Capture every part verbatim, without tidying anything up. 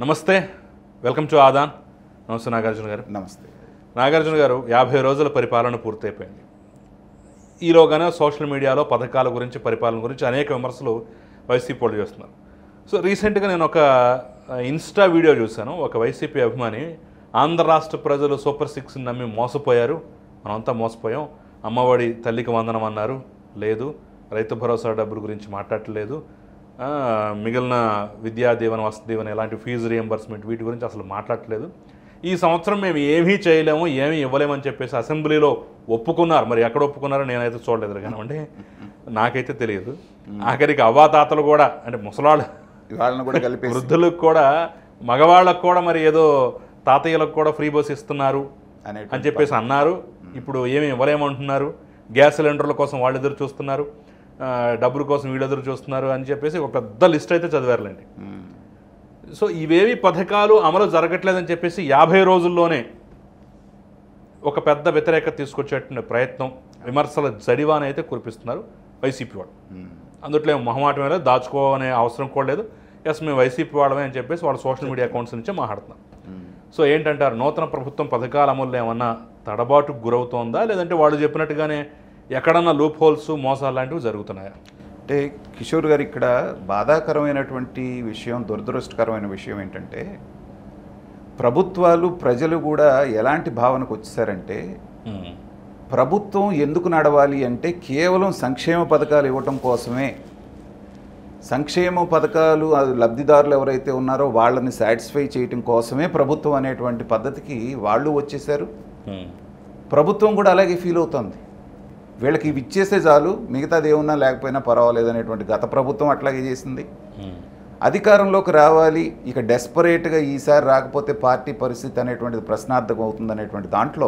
నమస్తే, welcome to Aadan. నమస్తే నాగార్జున గారు. నమస్తే నాగార్జున గారు, యాభై రోజుల పరిపాలన పూర్తయిపోయింది. ఈలోగానే సోషల్ మీడియాలో పథకాల గురించి, పరిపాలన గురించి అనేక విమర్శలు వైసీపీ వాళ్ళు చేస్తున్నారు. సో రీసెంట్గా నేను ఒక ఇన్స్టా వీడియో చూశాను. ఒక వైసీపీ అభిమాని, ఆంధ్ర రాష్ట్ర ప్రజలు సూపర్ సిక్స్ని నమ్మి మోసపోయారు, మనమంతా మోసపోయాం, అమ్మఒడి తల్లికి వందనం అన్నారు, లేదు, రైతు భరోసా డబ్బుల గురించి మాట్లాడలేదు, మిగిలిన విద్యా దీవెన, వసతి దీవెన, ఎలాంటి ఫీజు రియంబర్స్మెంట్ వీటి గురించి అసలు మాట్లాడలేదు, ఈ సంవత్సరం మేము ఏమీ చేయలేము, ఏమీ ఇవ్వలేమని చెప్పేసి అసెంబ్లీలో ఒప్పుకున్నారు. మరి ఎక్కడ ఒప్పుకున్నారో నేనైతే చూడలేదు కానీ, అంటే నాకైతే తెలియదు. ఆఖరికి అవ్వాతాతలు కూడా, అంటే ముసలాళ్ళు వాళ్ళని కూడా కలిపి వృద్ధులకు కూడా, మగవాళ్ళకు కూడా మరి ఏదో తాతయ్యలకు కూడా ఫ్రీ బస్ ఇస్తున్నారు అని చెప్పేసి అన్నారు. ఇప్పుడు ఏమి ఇవ్వలేమంటున్నారు, గ్యాస్ సిలిండర్ల కోసం వాళ్ళు ఎదురు చూస్తున్నారు, డబ్బుల కోసం వీళ్ళు ఎదురు చూస్తున్నారు అని చెప్పేసి ఒక పెద్ద లిస్ట్ అయితే చదివారులేండి. సో ఇవేవి పథకాలు అమలు జరగట్లేదని చెప్పేసి యాభై రోజుల్లోనే ఒక పెద్ద వ్యతిరేకత తీసుకొచ్చేటువంటి ప్రయత్నం, విమర్శల జడివాన అయితే కురిపిస్తున్నారు వైసీపీ వాళ్ళు. అందుట్లో మొహమాటం లేదు, దాచుకోవనే అవసరం కూడా లేదు. ఎస్ మేము వైసీపీ వాళ్ళమే అని చెప్పేసి వాళ్ళ సోషల్ మీడియా అకౌంట్స్ నుంచే మాట్లాడుతున్నారు. సో ఏంటంటారు, నూతన ప్రభుత్వం పథకాల అమలు ఏమన్నా తడబాటుకు గురవుతోందా, లేదంటే వాళ్ళు చెప్పినట్టుగానే ఎక్కడన్నా లూప్ హోల్స్, మోసాలు లాంటివి జరుగుతున్నాయా? అంటే కిషోర్ గారు, ఇక్కడ బాధాకరమైనటువంటి విషయం, దురదృష్టకరమైన విషయం ఏంటంటే, ప్రభుత్వాలు, ప్రజలు కూడా ఎలాంటి భావనకు వచ్చేసారంటే, ప్రభుత్వం ఎందుకు నడవాలి అంటే కేవలం సంక్షేమ పథకాలు ఇవ్వటం కోసమే, సంక్షేమ పథకాలు లబ్ధిదారులు ఎవరైతే ఉన్నారో వాళ్ళని సాటిస్ఫై చేయటం కోసమే ప్రభుత్వం అనేటువంటి పద్ధతికి వాళ్ళు వచ్చేసారు. ప్రభుత్వం కూడా అలాగే ఫీల్ అవుతుంది, వీళ్ళకి ఇవి ఇచ్చేస్తే చాలు, మిగతాది ఏమున్నా లేకపోయినా పర్వాలేదు అనేటువంటి గత ప్రభుత్వం అట్లాగే చేసింది. అధికారంలోకి రావాలి, ఇక డెస్పరేట్గా ఈసారి రాకపోతే పార్టీ పరిస్థితి అనేటువంటిది ప్రశ్నార్థకం అవుతుంది అనేటువంటి దాంట్లో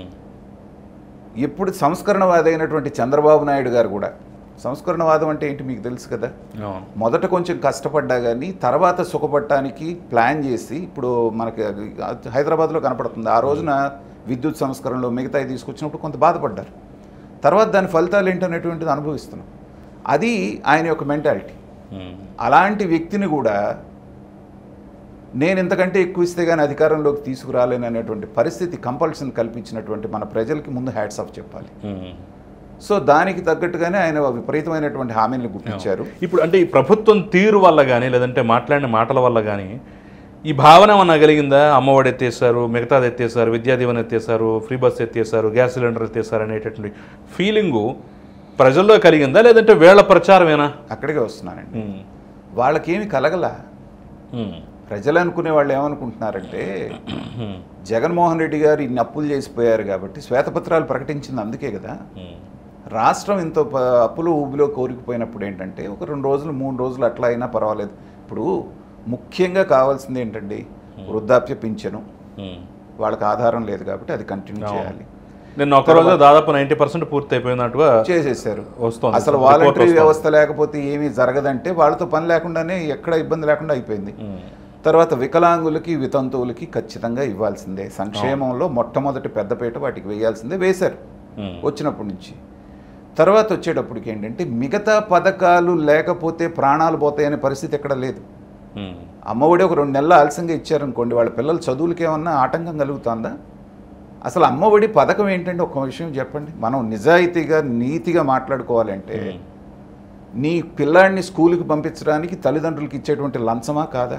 ఎప్పుడు సంస్కరణవాది అయినటువంటి చంద్రబాబు నాయుడు గారు కూడా, సంస్కరణవాదం అంటే ఏంటి మీకు తెలుసు కదా, మొదట కొంచెం కష్టపడ్డా కానీ తర్వాత సుఖపడటానికి ప్లాన్ చేసి, ఇప్పుడు మనకి హైదరాబాద్లో కనపడుతుంది, ఆ రోజున విద్యుత్ సంస్కరణలో మిగతాయి తీసుకొచ్చినప్పుడు కొంత బాధపడ్డారు, తర్వాత దాని ఫలితాలు ఏంటనేటువంటిది అనుభవిస్తున్నాం. అది ఆయన యొక్క మెంటాలిటీ. అలాంటి వ్యక్తిని కూడా నేను ఇంతకంటే ఎక్కువ ఇస్తే కానీ అధికారంలోకి తీసుకురాలేను అనేటువంటి పరిస్థితి, కంపల్షన్ కల్పించినటువంటి మన ప్రజలకి ముందు హ్యాట్స్ ఆఫ్ చెప్పాలి. సో దానికి తగ్గట్టుగానే ఆయన విపరీతమైనటువంటి హామీలను గుర్తించారు. ఇప్పుడు అంటే ఈ ప్రభుత్వం తీరు వల్ల కానీ, లేదంటే మాట్లాడిన మాటల వల్ల కానీ ఈ భావన ఏమన్నా కలిగిందా? అమ్మఒడి ఎత్తేసారు, మిగతాది ఎత్తేసారు, విద్యా దీవెన ఎత్తేసారు, ఫ్రీ బస్ ఎత్తేసారు, గ్యాస్ సిలిండర్ ఎత్తేసారు అనేటటువంటి ఫీలింగు ప్రజల్లో కలిగిందా, లేదంటే వేళ్ల ప్రచారమేనా? అక్కడికే వస్తున్నానండి. వాళ్ళకేమి కలగల. ప్రజలు అనుకునే వాళ్ళు ఏమనుకుంటున్నారంటే, జగన్మోహన్ రెడ్డి గారు ఇన్ని అప్పులు చేసిపోయారు కాబట్టి శ్వేతపత్రాలు ప్రకటించింది అందుకే కదా. రాష్ట్రం ఇంత అప్పులు ఊబిలో కోరికిపోయినప్పుడు ఏంటంటే, ఒక రెండు రోజులు మూడు రోజులు అట్లా అయినా పర్వాలేదు. ఇప్పుడు ముఖ్యంగా కావాల్సింది ఏంటండి, వృద్ధాప్య పింఛను. వాళ్ళకి ఆధారం లేదు కాబట్టి అది కంటిన్యూ చేయాలి. నిన్న ఒక రోజు దాదాపు నైంటీ పర్సెంట్ పూర్తి అయిపోయినట్టుగా చేసేసారు. వస్తుంది. అసలు వాలంటరీ వ్యవస్థ లేకపోతే ఏమీ జరగదంటే వాళ్ళతో పని లేకుండానే ఎక్కడ ఇబ్బంది లేకుండా అయిపోయింది. తర్వాత వికలాంగులకి, వితంతువులకి ఖచ్చితంగా ఇవ్వాల్సిందే. సంక్షేమంలో మొట్టమొదటి పెద్దపీట వాటికి వేయాల్సిందే, వేశారు వచ్చినప్పటి నుంచి. తర్వాత వచ్చేటప్పటికి ఏంటంటే, మిగతా పథకాలు లేకపోతే ప్రాణాలు పోతాయనే పరిస్థితి ఎక్కడ లేదు. అమ్మఒడి ఒక రెండు నెలలు ఆలస్యంగా ఇచ్చారనుకోండి, వాళ్ళ పిల్లల చదువులకి ఏమన్నా ఆటంకం కలుగుతుందా? అసలు అమ్మఒడి పథకం ఏంటంటే ఒక విషయం చెప్పండి. మనం నిజాయితీగా, నీతిగా మాట్లాడుకోవాలంటే, నీ పిల్లాడిని స్కూల్కి పంపించడానికి తల్లిదండ్రులకి ఇచ్చేటువంటి లంచమా కాదా?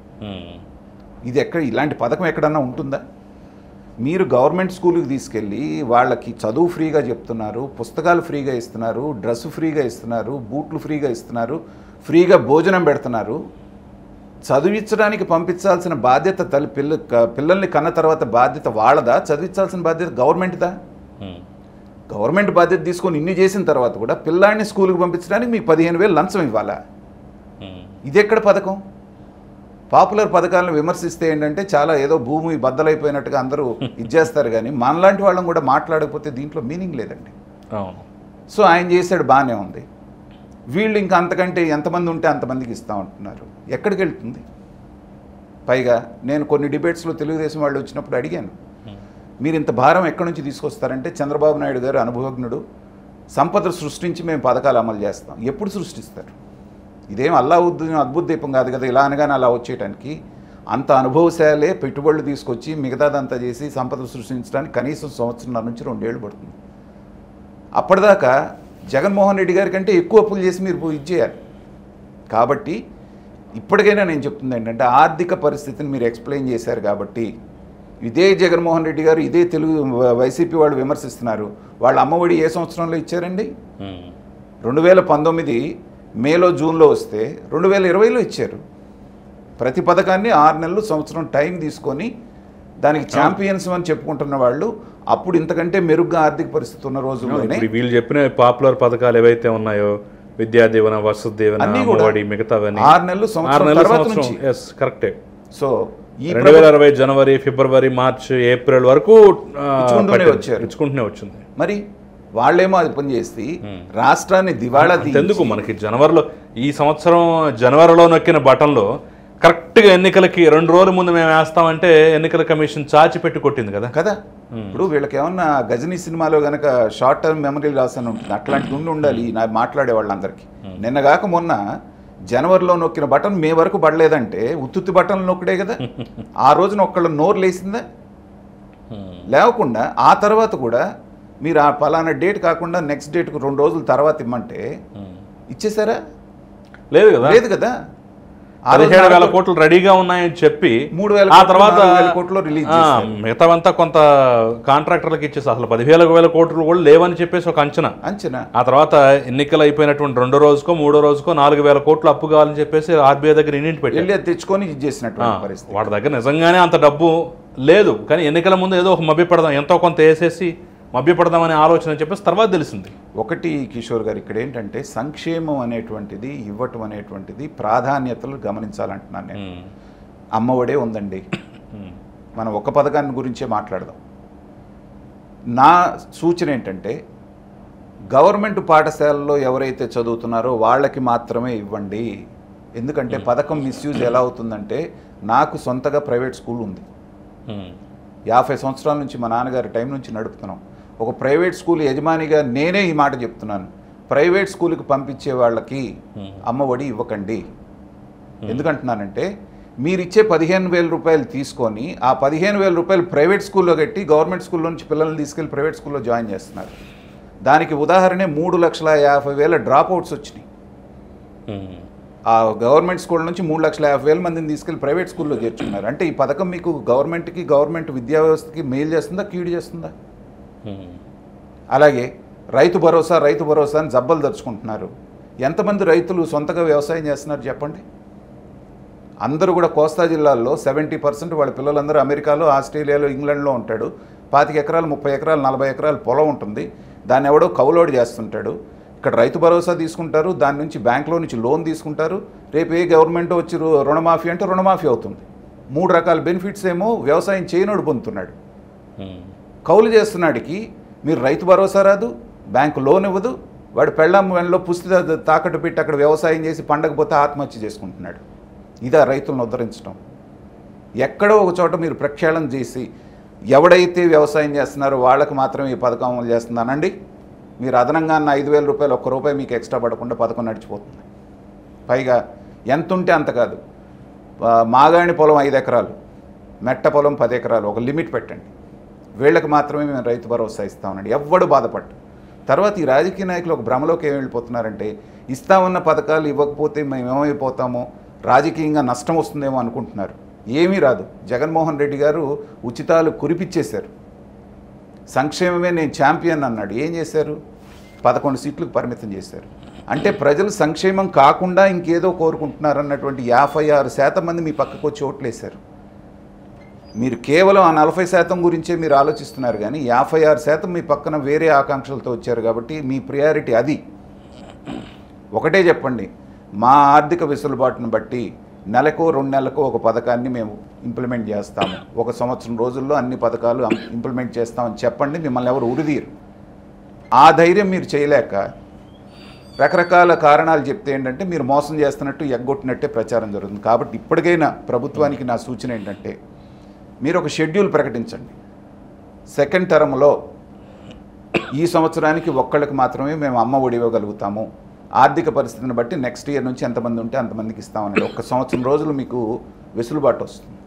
ఇది ఎక్కడ, ఇలాంటి పథకం ఎక్కడన్నా ఉంటుందా? మీరు గవర్నమెంట్ స్కూల్కి తీసుకెళ్ళి వాళ్ళకి చదువు ఫ్రీగా చెప్తున్నారు, పుస్తకాలు ఫ్రీగా ఇస్తున్నారు, డ్రెస్సు ఫ్రీగా ఇస్తున్నారు, బూట్లు ఫ్రీగా ఇస్తున్నారు, ఫ్రీగా భోజనం పెడుతున్నారు. చదివించడానికి పంపించాల్సిన బాధ్యత తల్లి పిల్ల పిల్లల్ని కన్న తర్వాత బాధ్యత వాళ్ళదా? చదివించాల్సిన బాధ్యత గవర్నమెంట్దా? గవర్నమెంట్ బాధ్యత తీసుకొని ఇన్ని చేసిన తర్వాత కూడా పిల్లాడిని స్కూల్కి పంపించడానికి మీకు పదిహేను వేలు లంచం ఇవ్వాలా? ఇది ఎక్కడ పథకం? పాపులర్ పథకాలను విమర్శిస్తే ఏంటంటే, చాలా ఏదో భూమి బద్దలైపోయినట్టుగా అందరూ ఇచ్చేస్తారు, కానీ మనలాంటి వాళ్ళని కూడా మాట్లాడకపోతే దీంట్లో మీనింగ్ లేదండి. సో ఆయన చేశాడు, బాగానే ఉంది. వీళ్ళు ఇంకా అంతకంటే ఎంతమంది ఉంటే అంతమందికి ఇస్తూ ఉంటున్నారు. ఎక్కడికి వెళ్తుంది? పైగా నేను కొన్ని డిబేట్స్లో తెలుగుదేశం వాళ్ళు వచ్చినప్పుడు అడిగాను, మీరు ఇంత భారం ఎక్కడి నుంచి తీసుకొస్తారంటే, చంద్రబాబు నాయుడు గారు అనుభవజ్ఞుడు, సంపద సృష్టించి మేము పథకాలు అమలు చేస్తాం. ఎప్పుడు సృష్టిస్తారు? ఇదేం అల్లావుద్దీన్ అద్భుత దీపం కాదు కదా, ఇలా అనగానే అలా వచ్చేయటానికి. అంత అనుభవశాలే పెట్టుబడులు తీసుకొచ్చి మిగతాదంతా చేసి సంపద సృష్టించడానికి కనీసం సంవత్సరంన్నర నుంచి రెండేళ్ళు పడుతుంది. అప్పటిదాకా జగన్మోహన్ రెడ్డి గారి కంటే ఎక్కువ అప్పులు చేసి మీరు ఇది చేయాలి. కాబట్టి ఇప్పటికైనా నేను చెప్తుంది ఏంటంటే ఆర్థిక పరిస్థితిని మీరు ఎక్స్ప్లెయిన్ చేశారు కాబట్టి ఇదే జగన్మోహన్ రెడ్డి గారు ఇదే తెలుగు వైసీపీ వాళ్ళు విమర్శిస్తున్నారు. వాళ్ళ అమ్మఒడి ఏ సంవత్సరంలో ఇచ్చారండి? రెండు వేల పంతొమ్మిది మేలో జూన్లో వస్తే రెండు వేల ఇరవైలో ఇచ్చారు. ప్రతి పథకాన్ని ఆరు నెలలు సంవత్సరం టైం తీసుకొని దానికి ఛాంపియన్స్ అని చెప్పుకుంటున్న వాళ్ళు అప్పుడు ఇంతకంటే మెరుగ్గా ఆర్థిక పరిస్థితి ఉన్న రోజుల్లోనే వీళ్ళు చెప్పిన పాపులర్ పథకాలు ఏవైతే ఉన్నాయో విద్యా దీవెన, వసతి దీవెన, అమ్మఒడి, మిగతావన్నీ ఆరు నెలలు సంవత్సరం తర్వాత నుంచి కరెక్టే. సో ఈ రెండు వేల ఇరవై జనవరి, ఫిబ్రవరి, మార్చ్, ఏప్రిల్ వరకు వచ్చారు ఇచ్చుకుంటూనే వచ్చింది. మరి వాళ్ళేమో అది పని చేసి రాష్ట్రాన్ని దివాళా ఎందుకు మనకి జనవరిలో ఈ సంవత్సరం జనవరిలో నొక్కిన బటన్లో కరెక్ట్గా ఎన్నికలకి రెండు రోజుల ముందు మేము వేస్తామంటే ఎన్నికల కమిషన్ చాచి పెట్టి కొట్టింది కదా కదా ఇప్పుడు వీళ్ళకి ఏమన్నా గజనీ సినిమాలో కనుక షార్ట్ టర్మ్ మెమరీ లాస్ అని ఉంటుంది, అట్లాంటిది ఉండి ఉండాలి నా మాట్లాడే వాళ్ళందరికీ. నిన్నగాక మొన్న జనవరిలో నొక్కిన బటన్ మే వరకు పడలేదంటే ఉత్తుత్తి బటన్లు నొక్కడే కదా. ఆ రోజున ఒక్కళ్ళు నోరు లేసిందా? లేవకుండా ఆ తర్వాత కూడా మీరు ఆ పలానా డేట్ కాకుండా నెక్స్ట్ డేట్కు రెండు రోజుల తర్వాత ఇమ్మంటే ఇచ్చేసారా? లేదు కదా లేదు కదా. పదిహేడు వేల కోట్లు రెడీగా ఉన్నాయని చెప్పి మూడు వేల ఆ తర్వాత కోట్లు రిలీజ్ మిగతావంతా కొంత కాంట్రాక్టర్లకు ఇచ్చేసి అసలు పదివేల వేల కోట్లు కూడా లేవని చెప్పేసి ఒక అంచనా అంచనా ఆ తర్వాత ఎన్నికలు అయిపోయినటువంటి రెండో రోజుకో మూడో రోజుకో నాలుగు వేల కోట్లు అప్పు కావాలని చెప్పేసి ఆర్బీఐ దగ్గర ఇన్నింటి పెట్టి తెచ్చుకొని ఇది చేసినట్టు పరిస్థితి. వాడి దగ్గర నిజంగానే అంత డబ్బు లేదు, కానీ ఎన్నికల ముందు ఏదో ఒక మభ్య పడదాం, ఎంతో కొంత వేసేసి మభ్యపడదామనే ఆలోచన అని చెప్పేసి తర్వాత తెలిసింది. ఒకటి కిషోర్ గారు ఇక్కడ ఏంటంటే సంక్షేమం అనేటువంటిది ఇవ్వటం అనేటువంటిది ప్రాధాన్యతలు గమనించాలంటున్నాను నేను. అమ్మఒడే ఉందండి, మనం ఒక పథకాన్ని గురించే మాట్లాడదాం. నా సూచన ఏంటంటే గవర్నమెంట్ పాఠశాలలో ఎవరైతే చదువుతున్నారో వాళ్ళకి మాత్రమే ఇవ్వండి. ఎందుకంటే పథకం మిస్యూజ్ ఎలా అవుతుందంటే నాకు సొంతగా ప్రైవేట్ స్కూల్ ఉంది, యాభై సంవత్సరాల నుంచి మా నాన్నగారి టైం నుంచి నడుపుతున్నాం. ఒక ప్రైవేట్ స్కూల్ యజమానిగా నేనే ఈ మాట చెప్తున్నాను, ప్రైవేట్ స్కూల్కి పంపించే వాళ్ళకి అమ్మఒడి ఇవ్వకండి. ఎందుకంటున్నానంటే మీరు ఇచ్చే పదిహేను వేల రూపాయలు తీసుకొని ఆ పదిహేను వేల రూపాయలు ప్రైవేట్ స్కూల్లో కట్టి గవర్నమెంట్ స్కూల్లో నుంచి పిల్లల్ని తీసుకెళ్ళి ప్రైవేట్ స్కూల్లో జాయిన్ చేస్తున్నారు. దానికి ఉదాహరణే మూడు లక్షల యాభై వేల డ్రాప్ అవుట్స్ వచ్చినాయి. ఆ గవర్నమెంట్ స్కూల్ నుంచి మూడు లక్షల యాభై వేల మందిని తీసుకెళ్ళి ప్రైవేట్ స్కూల్లో చేర్చుకున్నారు. అంటే ఈ పథకం మీకు గవర్నమెంట్కి గవర్నమెంట్ విద్యా వ్యవస్థకి మేలు చేస్తుందా కీడు చేస్తుందా? అలాగే రైతు భరోసా రైతు భరోసా అని జబ్బలు దరుచుకుంటున్నారు. ఎంతమంది రైతులు సొంతగా వ్యవసాయం చేస్తున్నారు చెప్పండి? అందరూ కూడా కోస్తా జిల్లాల్లో సెవెంటీ పర్సెంట్ వాళ్ళ పిల్లలందరూ అమెరికాలో, ఆస్ట్రేలియాలో, ఇంగ్లాండ్లో ఉంటాడు. పాతిక ఎకరాలు, ముప్పై ఎకరాలు, నలభై ఎకరాలు పొలం ఉంటుంది, దాన్ని ఎవడో కౌలోడు చేస్తుంటాడు. ఇక్కడ రైతు భరోసా తీసుకుంటారు, దాని నుంచి బ్యాంకులో నుంచి లోన్ తీసుకుంటారు. రేపు ఏ గవర్నమెంట్ వచ్చి రుణమాఫీ అంటే రుణమాఫీ అవుతుంది. మూడు రకాల బెనిఫిట్స్ ఏమో వ్యవసాయం చేయనోడు పొందుతున్నాడు. కౌలు చేస్తున్నాడికి మీరు రైతు భరోసా రాదు, బ్యాంకు లోన్ ఇవ్వదు, వాడు పెళ్ళాం వెనలో పుస్తి తాకట్టు పెట్టి అక్కడ వ్యవసాయం చేసి పండకపోతే ఆత్మహత్య చేసుకుంటున్నాడు. ఇదా రైతులను ఉద్ధరించడం? ఎక్కడో ఒక చోట మీరు ప్రక్షాళన చేసి ఎవడైతే వ్యవసాయం చేస్తున్నారో వాళ్ళకి మాత్రమే ఈ పథకం అమలు చేస్తుందనండి. మీరు అదనంగా అన్న ఐదు వేల రూపాయలు ఒక్క రూపాయి మీకు ఎక్స్ట్రా పడకుండా పథకం నడిచిపోతుంది. పైగా ఎంత ఉంటే అంత కాదు, మాగాణి పొలం ఐదు ఎకరాలు, మెట్ట పొలం పది ఎకరాలు, ఒక లిమిట్ పెట్టండి. వీళ్ళకి మాత్రమే మేము రైతు భరోసా ఇస్తామనండి. ఎవ్వడు బాధపడ్డు. తర్వాత ఈ రాజకీయ నాయకులు ఒక భ్రమలోకి ఏమి వెళ్ళిపోతున్నారంటే ఇస్తామన్న పథకాలు ఇవ్వకపోతే మేము ఏమైపోతామో, రాజకీయంగా నష్టం వస్తుందేమో అనుకుంటున్నారు. ఏమీ రాదు. జగన్మోహన్ రెడ్డి గారు ఉచితాలు కురిపిచ్చేశారు. సంక్షేమమే నేను ఛాంపియన్ అన్నాడు. ఏం చేశారు? పదకొండు సీట్లకు పరిమితం చేశారు. అంటే ప్రజలు సంక్షేమం కాకుండా ఇంకేదో కోరుకుంటున్నారు అన్నటువంటి యాభై ఆరు శాతం మంది మీ పక్కకు వచ్చి ఓట్లేశారు. మీరు కేవలం ఆ నలభై శాతం గురించే మీరు ఆలోచిస్తున్నారు, కానీ యాభై ఆరు శాతం మీ పక్కన వేరే ఆకాంక్షలతో వచ్చారు. కాబట్టి మీ ప్రియారిటీ అది. ఒకటే చెప్పండి, మా ఆర్థిక వెసులుబాటును బట్టి నెలకో రెండు నెలలకో ఒక పథకాన్ని మేము ఇంప్లిమెంట్ చేస్తాము, ఒక సంవత్సరం రోజుల్లో అన్ని పథకాలు ఇంప్లిమెంట్ చేస్తామని చెప్పండి. మిమ్మల్ని ఎవరు ఉరిదీరు. ఆ ధైర్యం మీరు చేయలేక రకరకాల కారణాలు చెప్తే ఏంటంటే మీరు మోసం చేస్తున్నట్టు ఎగ్గొట్టినట్టే ప్రచారం జరుగుతుంది. కాబట్టి ఇప్పటికైనా ప్రభుత్వానికి నా సూచన ఏంటంటే మీరు ఒక షెడ్యూల్ ప్రకటించండి. సెకండ్ టర్మ్లో ఈ సంవత్సరానికి ఒక్కళ్ళకి మాత్రమే మేము అమ్మ ఒడి ఇవ్వగలుగుతాము, ఆర్థిక పరిస్థితిని బట్టి నెక్స్ట్ ఇయర్ నుంచి ఎంతమంది ఉంటే అంతమందికి ఇస్తామని ఒక సంవత్సరం రోజులు మీకు వెసులుబాటు వస్తుంది.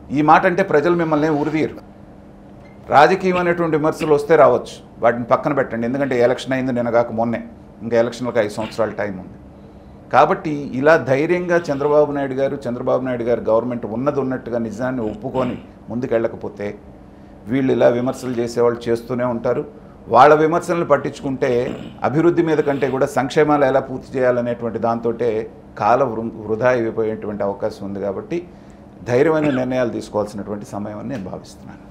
ఈ మాట అంటే ప్రజలు మిమ్మల్ని ఉరిదీయరు. రాజకీయమైనటువంటి విమర్శలు వస్తే రావచ్చు, వాటిని పక్కన పెట్టండి. ఎందుకంటే ఎలక్షన్ అయింది నిన్నగాక మొన్నే, ఇంకా ఎలక్షన్లకు ఐదు సంవత్సరాల టైం ఉంది. కాబట్టి ఇలా ధైర్యంగా చంద్రబాబు నాయుడు గారు చంద్రబాబు నాయుడు గారు గవర్నమెంట్ ఉన్నది ఉన్నట్టుగా నిజాన్ని ఒప్పుకొని ముందుకెళ్ళకపోతే వీళ్ళు ఇలా విమర్శలు చేసేవాళ్ళు చేస్తూనే ఉంటారు. వాళ్ళ విమర్శలను పట్టించుకుంటే అభివృద్ధి మీద కంటే కూడా సంక్షేమాలు ఎలా పూర్తి చేయాలనేటువంటి దాంతో కాల వృధా అయిపోయేటువంటి అవకాశం ఉంది. కాబట్టి ధైర్యమైన నిర్ణయాలు తీసుకోవాల్సినటువంటి సమయం అని నేను భావిస్తున్నాను.